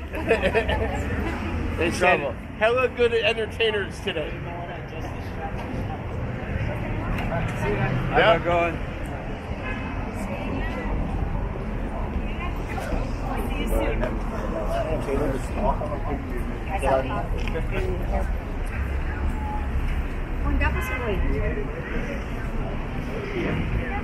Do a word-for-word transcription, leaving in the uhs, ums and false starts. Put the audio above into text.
They said hella good entertainers today. Yeah, going. Und da bist du ruhig.